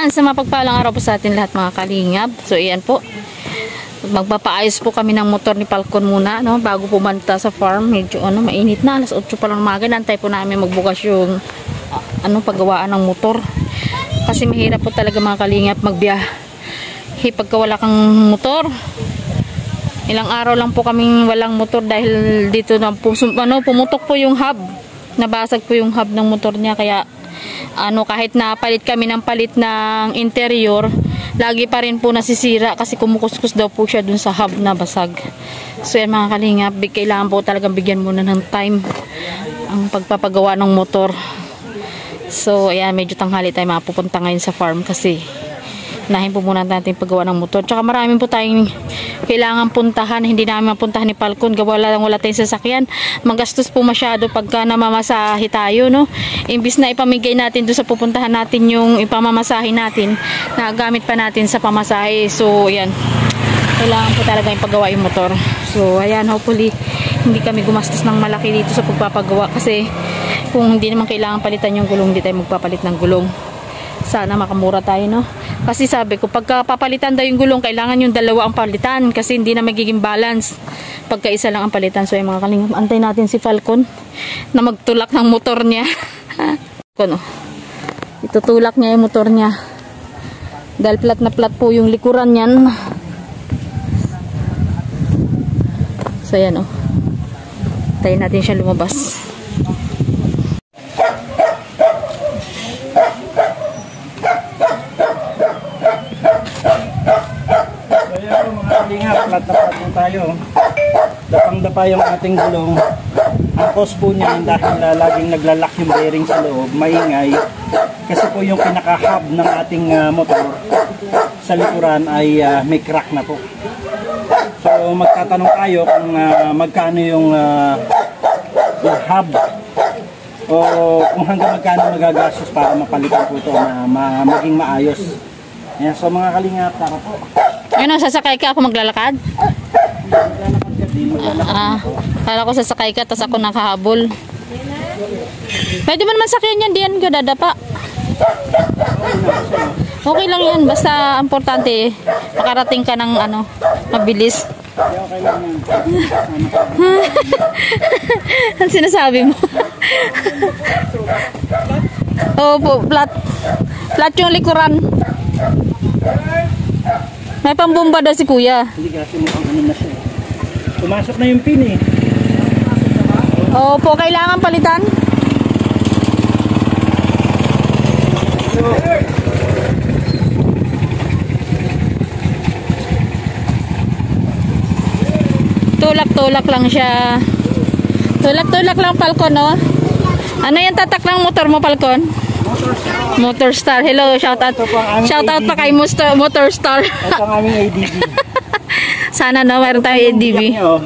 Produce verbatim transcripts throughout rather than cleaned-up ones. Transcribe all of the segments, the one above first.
Ayan, sa mapagpalang araw po sa atin lahat mga kalingap. So, ayan po. Magpapaayos po kami ng motor ni Falcon muna, no? Bago pumunta sa farm. Medyo, ano, mainit na. Alas otso pa lang umaga. Nantay po namin magbukas yung, uh, ano, paggawaan ng motor. Kasi mahirap po talaga mga kalingap magbiyahe pagka wala kang motor. Ilang araw lang po kaming walang motor dahil dito na po, ano, pumutok po yung hub. Nabasag po yung hub ng motor niya, kaya ano, kahit na palit kami ng palit ng interior, lagi pa rin po nasisira kasi kumukuskus daw po siya dun sa hub na basag. So yan mga kalingap, kailangan po talagang bigyan muna ng time ang pagpapagawa ng motor. So ayan, medyo tanghali tayo mapupunta ngayon sa farm kasi nahin po muna natin paggawa ng motor. Tsaka maraming po tayong kailangan puntahan. Hindi namin mapuntahan ni Falcon. Wala lang wala tayong sasakyan. Magastos po masyado pagka namamasahe tayo, no? Imbis na ipamigay natin doon sa pupuntahan natin yung ipamamasahe natin, nagamit pa natin sa pamasahe. So, ayan. Kailangan po talaga yung paggawa yung motor. So, ayan. Hopefully, hindi kami gumastos ng malaki dito sa pagpapagawa. Kasi, kung hindi naman kailangan palitan yung gulong, hindi tayo magpapalit ng gulong. Sana makamura tayo, no? Kasi sabi ko, pagka papalitan daw yung gulong, kailangan yung dalawa ang palitan kasi hindi na magiging balance pagka isa lang ang palitan. So yung mga kalingap, antay natin si Falcon na magtulak ng motor niya. Ano? Itutulak niya yung motor niya dahil plat na plat po yung likuran niyan. So yan, oh. Antayin natin siya lumabas. Plat na plat po tayo. Dapang-dapa yung ating gulong. Ang cause po niya dahil uh, laging naglalak yung bearing sa loob, maingay. Kasi po yung pinaka-hub ng ating uh, motor sa likuran ay uh, may crack na po. So magtatanong tayo kung uh, magkano yung, uh, yung hub o kung hanggang magkano magagastos para mapalitan po ito na ma maging maayos. Ayan, so mga kalingap, tara po. Ano, sasakay ka ako maglalakad? Ah, kala ko sasakay ka, tapos ako nakahabol. Pwede mo naman sakyan yan, diyan ka dadapa. Okay lang yan, basta importante, makarating ka ng ano, mabilis. Okay lang yan. Ano sinasabi mo? Opo, flat. Flat yung likuran. May pambomba daw si kuya. Hindi kasi mukhang ano na siya. Pumasok na yung pin eh. Opo, kailangan palitan. Tulak-tulak lang siya. Tulak-tulak lang, Falcon, no? Ano yung tatak ng motor mo, Falcon? Motor Star. Hello, shout out. Shout out pa kay Motor Star. Ito ang aming A D B. Sana no, mayroon tayong A D B.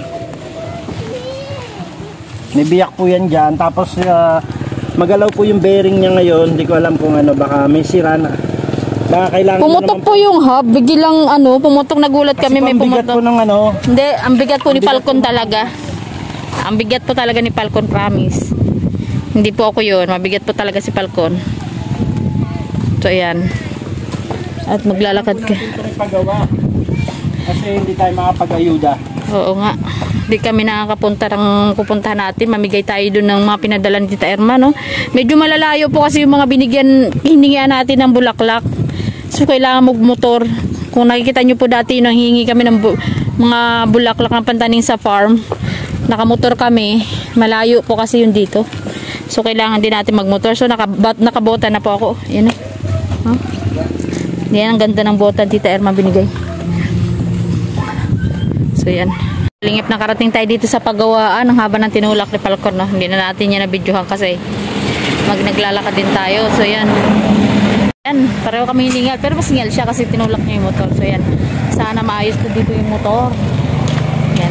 May biyak po yan dyan. Tapos uh, magalaw po yung bearing niya ngayon. Hindi ko alam kung ano, baka may sira na. Baka kailangan pumutok po yung hub. Biglang ano, pumutok, nagulat kami may pumutok. Po ng ano. Hindi, ang bigat po ni Falcon talaga. Ang bigat po talaga ni Falcon, promise. Hindi po ako yun. Mabigat po talaga si Falcon. So, ayan. At maglalakad ka. Kasi hindi tayo makapag-ayuda. Oo nga. Hindi kami nakakapunta ng pupuntahan natin. Mamigay tayo dun ng mga pinadala ni Tita Irma, no? Medyo malalayo po kasi yung mga binigyan, hiningian natin ng bulaklak. So, kailangan magmotor. Kung nakikita nyo po dati, nang hihingi kami ng bu mga bulaklak ng pantaning sa farm. Nakamotor kami. Malayo po kasi yung dito. So, kailangan din natin magmotor. So, nakabot, nakabota na po ako. Yan eh. Huh? Yan, ang ganda ng bota Tita Irma binigay. So, yan. Lingip na karating tayo dito sa paggawaan. Ang haba ng tinulak ni Falcon, no? Hindi na natin yan na-videohan kasi mag naglalakad din tayo. So, yan. Yan. Pareho kami hiningal. Pero mas hingal siya kasi tinulak niya yung motor. So, yan. Sana maayos ko dito yung motor. Yan.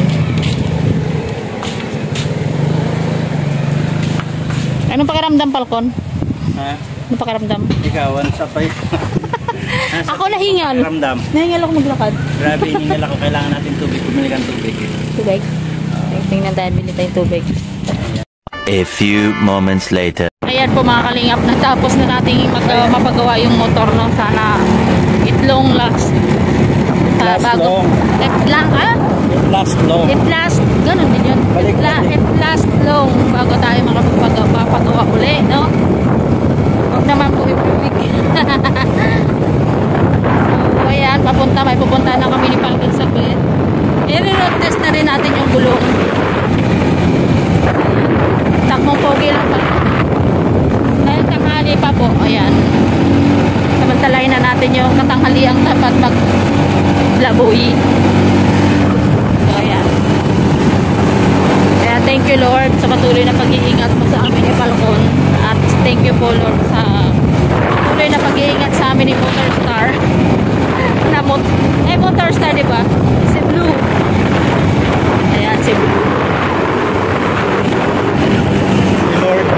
Anong pakiramdam, Falcon? Ha? Anong pakiramdam? Ikaw, ano sa pay? Ako nahingal. Pakiramdam. Nahingal ako maglakad. Grabe, hiningal ako. Kailangan natin tubig. Pumili kang tubig. Tubig? Tingnan tayo, bili tayong tubig. A few moments later. Ayan po mga kalingap, natapos na natin mag, uh, mapagawa yung motor, no? Sana last bago. long. If lang, ah? It lasts long. It last, ganun din yun. Balik It, la, natin. it last long bago tayo makapagpagawa uli, no? Huwag naman po ibibig. So, ayan, papunta, may pupunta na kami ni Falcon sa bed. I-reload test na rin natin yung gulong. Takmong pogi lang pa. Dahil tanghali pa po, ayan. Samantalahin na natin yung katanghaliang dapat maglaboy. So, ayan. Kaya thank you Lord sa patuloy na pag-iingat mo sa amin ni Falcon. At thank you po Lord sa patuloy na pag-iingat sa amin ni Motorstar. Na mot eh, Motorstar, di ba? Si Blue. Ayan, si Blue. Lord.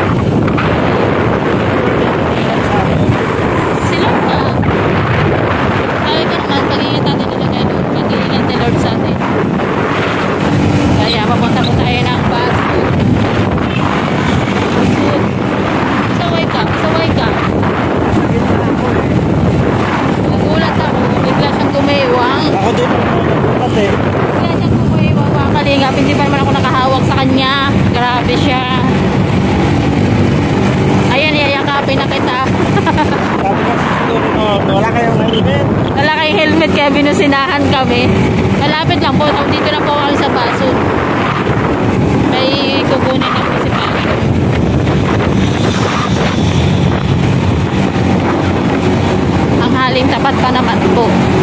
Sila ka. Kaya ka naman, pag-iingat natin nila kay Lord. Pag-iingat ni Lord sa atin. Kaya papunta po tayo ng bus. Saway ka, saway ka. Nagulat ako. Bigla siyang tumiwang. Ako din kasi Bigla siyang tumiwang. Mga kalingap, hindi pa naman ako nakahawak sa kanya. Grabe siya. Ayan, iyayakapin na kita. sabi ko siguro no, wala kayong helmet. Wala kayong helmet kaya binusinahan kami. Malapit lang po. Dito na po ako sa baso. May kukunin na po si Papa. Ang haling tapat pa naman po.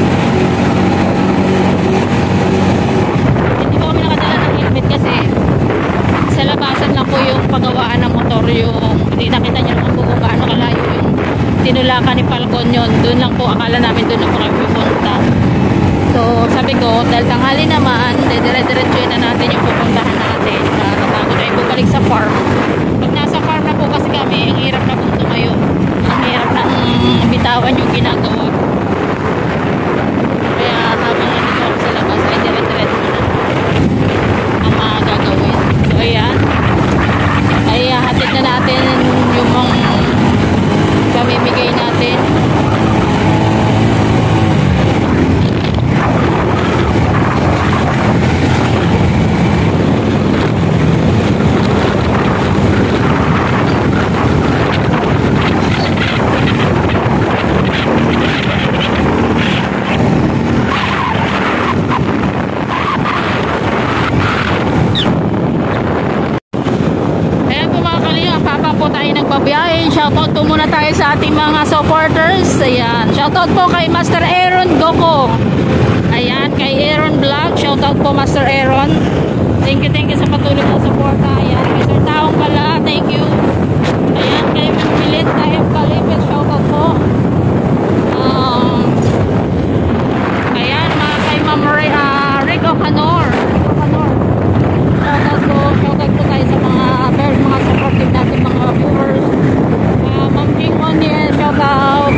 Hindi po kami nakadala ng helmet kasi sa labasan lang po yung pagawaan ng motor. Yung hindi nakita niyo naman po kung gaano kalayo yung tinulakan ni Falcon yun. Doon lang po, akala namin doon na po kami pupunta. So sabi ko, dahil tanghali naman, dire-diretso na natin yung pupuntahan natin para bago tayo bumalik sa farm. Pag nasa farm na po kasi kami, ang hirap na po tumayo. Ang hirap na mm, bitawan yung ginagawa. Kaya habang nandito ako sa labas, ay dire-diretso na ang mga gagawin. So ayan, ay hatid na natin yung mga pamimigay natin. Pabiyahin, shoutout po muna tayo sa ating mga supporters. Ayan, shoutout po kay Master Aaron Goko. Ayan, kay Aaron Vlog, shoutout po Master Aaron. Thank you, thank you sa patuloy na suporta. Ayan, kay Sir Taong pala, thank you. Ayan, kay Milit tayo Kalipit, shoutout po. Um, ayan, mga kay Ma'am uh, Rico Canor. Rico Canor. Shoutout po, shoutout po tayo sa mga very mga supportive natin mga viewers. Uh, Ma'am Jing Oniel, shoutout.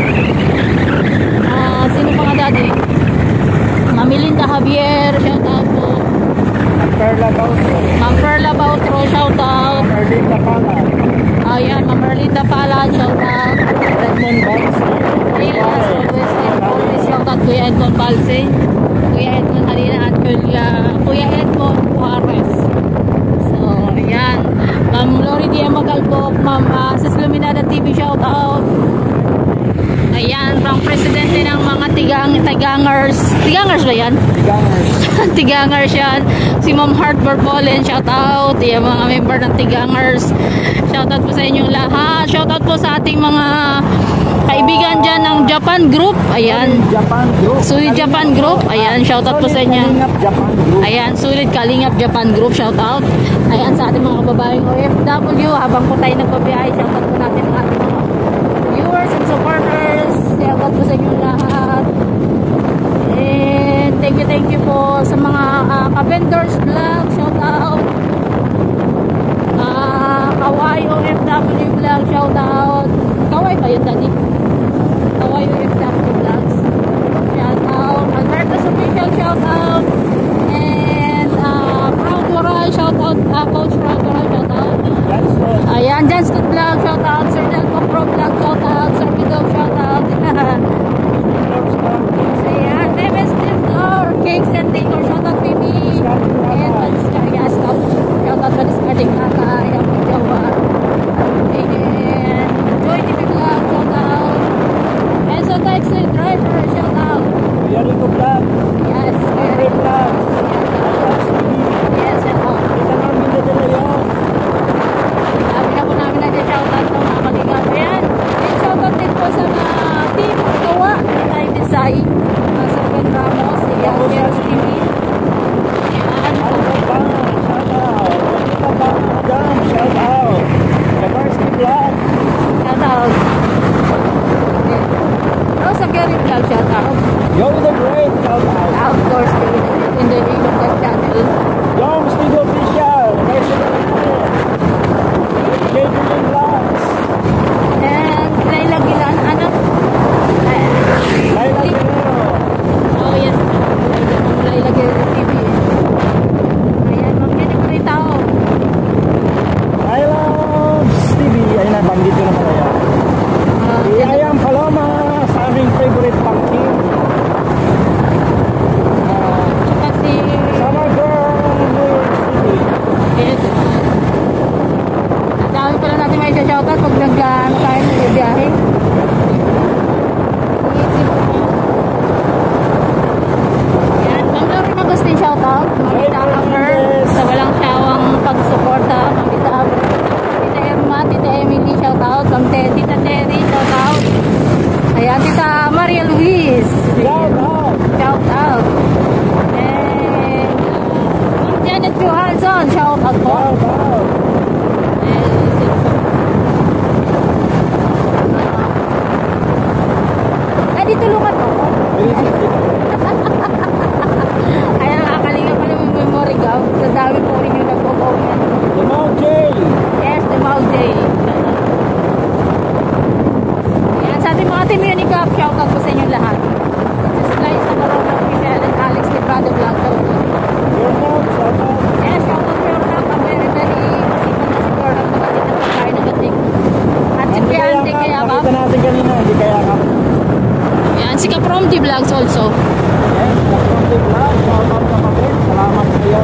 Uh, sino pa nga dati? Ma'am Melinda Javier, shoutout po. Ang Perla Bautro. Ma'am Perla Bautro, shoutout. Erlinda Pala. Ayan, Ma'am Erlinda Pala, shoutout. Edmond Balse. Yes, always, always shoutout Kuya Edmond Balse. Kuya Edmond Halina at Kuya, Kuya Edmond Juarez. So, ayan. Ma'am Lori Dia Magalbok, Ma'am uh, Sis Luminada T V, shoutout. Ayan, pang presidente ng mga tigang, tigangers. Tigangers ba yan? Tigangers. Tigangers yan. Si Ma'am Heart Borbolen, shoutout. Yung mga member ng Tigangers. Shoutout po sa inyong lahat. Shoutout po sa ating mga kaibigan dyan ng Japan Group. Ayan. Japan Group. Sulit Japan Group. Ayan, shoutout po sa inyo. Kalingap Japan Group. Ayan, Sulit Kalingap Japan Group. Shoutout. Ayan, sa ating mga kababaeng O F W. Habang po tayo nagpabiyahe, shoutout po natin ang ating mga viewers and supporters. Shoutout po sa inyong lahat. And thank you, thank you po sa mga uh, ka-vendors vlog. Shoutout. Uh, Kawai O F W vlog. Shoutout. Kawai ba yun, Daddy? Kawai O F W vlogs. Shoutout. Alberto's official, shoutout. And uh, Proud Waray, shoutout. Uh, Coach Proud Waray, shoutout. Ayan, Johnston vlog, shoutout. Sir Delco Pro vlog, shoutout. Sir Bidog, shoutout. So yan, Neves Steve Lord. Tay, uh, Sir Ben Ramos, si Angel T V. Ayan. Shout out. Shout out. Kabarski Vlog. Shout out. Okay. Oh, sa Gary Vlog, shout out. Yo, the great. Shout out. Ah, of course, in the name of that channel. Yo, Studio Official. J J Vlogs. And Laila Gilan, ano? Laila Guerrero. Oh, yes. Laila Guerrero T V. Ayan, Ma'am Jenny Paritao. Laila T V. Ayun na, banggit ko naman kaya. Uh, Iyayang Paloma sa aming favorite pumpkin. Tsaka si... Summer Girl New York City. Yes. Ang dami pala natin may shoutout pag nag-ano tayo ng biyahe. Yan. Ma'am Lori Magustin shoutout. Mamita Hammer sa walang siyawang pagsuporta. Mamita Hammer. Tita Irma, Tita Emily shoutout. Ma'am Te- Tita Terry shoutout. Ayan, Tita Maria Luis. Shout out. Shoutout. And uh, Ma'am Janet Johansson shoutout po. Shout out. Eh, dito lumat ko. Bilis. Ayan, nakakalinga pala yung memory gap. Sa dami po rin yung nagpo-comment. Limao J. Yes, the Mau Day. Ayan, sa ating mga Team Unicap, shoutout po sa inyong lahat. Sa Sly, sa Marona, Michelle, and Alex, the Brother Vlog. Your mom, shout out. Yes, shoutout po yung mga very, very masipag na si Cornel na magandang pagkain ng gating. At si Hindi kaya Piante ka, kaya ka. nakita natin kanina, hindi kaya ka. Ayan, si Kaprom T Vlogs also. Yes, Kapronti Vlog, shout out kapatid. Salamat sa iyo.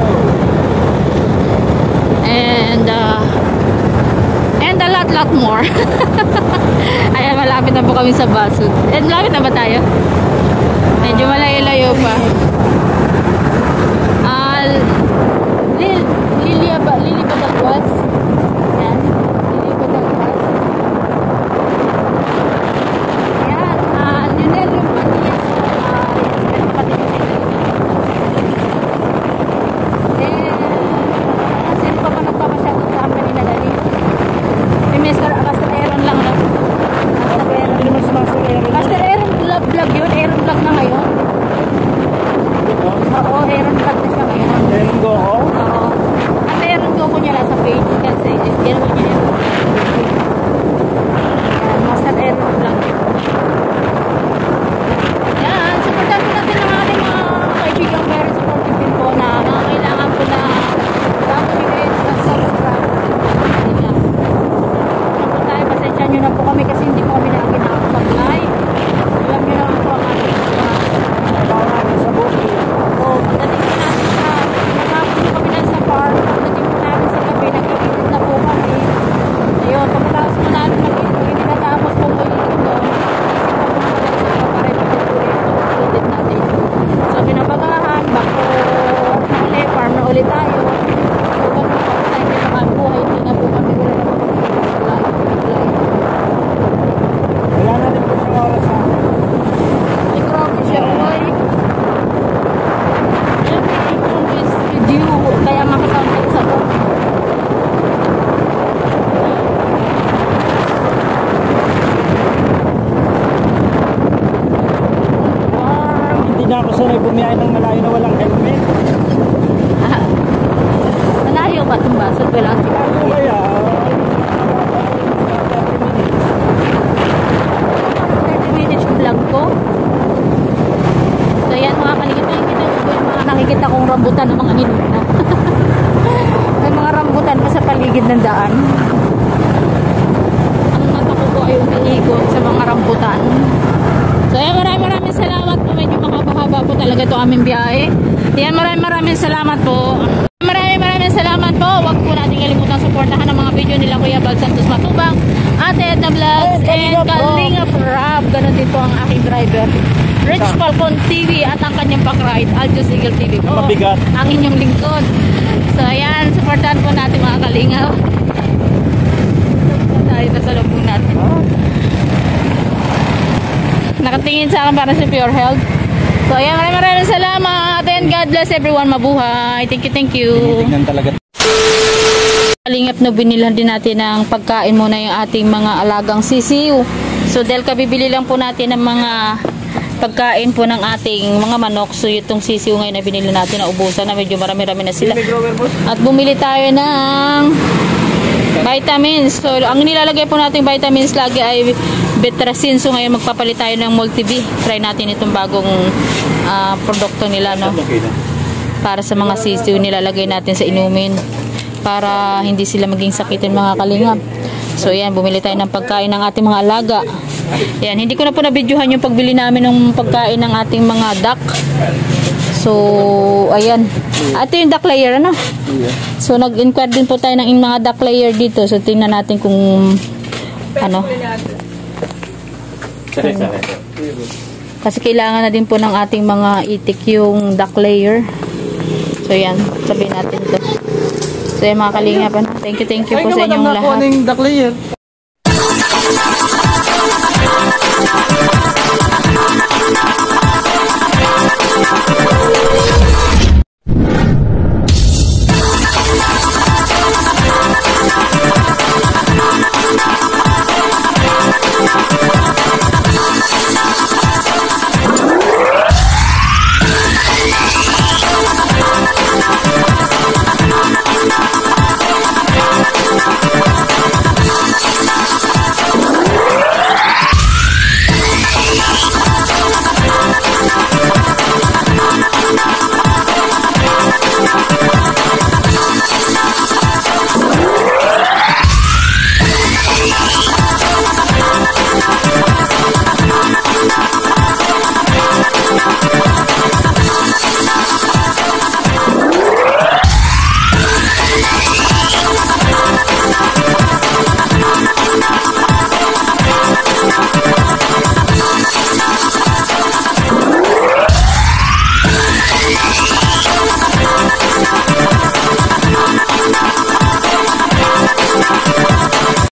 And uh, and a lot lot more. Ayan, malapit na po kami sa Basud. And malapit na ba tayo? Medyo malayo-layo pa. Ah, Lil Lilia ba? Lili Batagwas? Ayan. Lili Batagwas. Ayan. Ah, Lionel yung Matias. Ah, yes. Pero kapatid ko sila. And sino pa pa nagpapasyatot sa amin na dali? Si Mister Master Aaron lang lang. Master Aaron. Hindi naman sumasayari. Master Aaron vlog, vlog yun. Aaron vlog na ngayon. Oo, Aaron vlog na siya ngayon. Aaron go ako. Oo. At Aaron go ko niya lang sa page kasi ginawa niya yun. Yan, Master Aaron vlog. Yan, supportan po natin ang ating mga kaibigang very supportive din po na nangangailangan po na bago bigay sa subscribe. Yan. Ano po tayo, pasensya nyo na po kami kasi hindi po kami nakakapag-live. Alam nyo naman po ang ating mga Trabaho natin sa bukid. o pagdating po natin sa nagkakapon po kami lang sa farm, pagdating po natin sa gabi, nagkakitid na po kami. Ayun, pagkatapos po natin mag-init, natapos po po yung ito. Isip pa po natin sa pare-pare po yung ulit natin. So, binabagahan, back to work na ulit, farm na ulit tayo. So, ganun po sa inyo naman buhay, hindi na po kami wala na po kami. Wala na din po siyang oras sa akin. Ay, grabe siya, boy. Video, kaya makasama kayo sa to. Hindi na ako sanay bumiyahe ng malayo na walang helmet. Ah, malayo ba itong basod? Wala ang Ano kaya? thirty minutes yung vlog ko. So yan mga kaligit, nakikita ko yung mga nakikita kong rambutan ng mga hinuna. May mga rambutan pa sa paligid ng daan. Ang mata ko po ay umiikot sa mga rambutan. So yan, maraming maraming salamat po. Medyo makapahaba po talaga ito aming biyahe. Yan, maraming maraming salamat po. Maraming maraming salamat po. Huwag po natin kalimutan suportahan ang mga video nila Kuya Bal Santos Matubang, Ate Edna Vlogs, and Kalinga Prab. Ganon din po ang aking driver, Rich Falcon T V, at ang kanyang pack-ride, Aljos Eagle T V po. Mabigat. Ang inyong lingkod. So ayan, suportahan po natin mga Kalinga. Tayo na sa lubong natin. nakatingin sa akin para sa Pure Health. So, ayan, maraming maraming salamat. And God bless everyone. Mabuhay. Thank you, thank you. Tingnan talaga. Kalingap na binilhan din natin ng pagkain muna yung ating mga alagang sisiw. So, dahil kabibili lang po natin ng mga pagkain po ng ating mga manok. So, itong sisiw ngayon na binili natin na ubusan na medyo marami-rami na sila. At bumili tayo ng vitamins. So, ang nilalagay po natin vitamins lagi ay Betracin. So, ngayon magpapalit tayo ng Multi-B. Try natin itong bagong uh, produkto nila, no? Para sa mga sisiw, nilalagay natin sa inumin para hindi sila maging sakitin, mga kalingap. So, yan, bumili tayo ng pagkain ng ating mga alaga. Yan, hindi ko na po na-videohan yung pagbili namin ng pagkain ng ating mga duck. So, ayan. Ito yung duck layer, ano? So, nag-inquire din po tayo ng mga duck layer dito. So, tingnan natin kung ano. Kasi kailangan na din po ng ating mga itik yung duck layer. So, yan. Sabihin natin ito. So, yan mga kalingap. Thank you, thank you po sa inyong lahat. Duck layer.